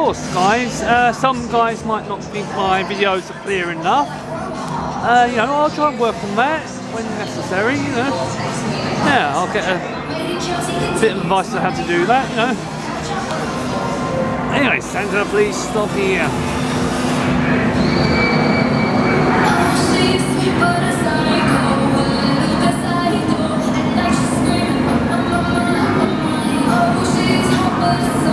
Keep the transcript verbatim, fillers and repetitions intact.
course, guys, uh, some guys might not think my videos are clear enough. Uh, you know, I'll try and work on that when necessary, you know. Yeah, I'll get a bit of advice on how to do that, you know. Anyway, Santa, please stop here. She's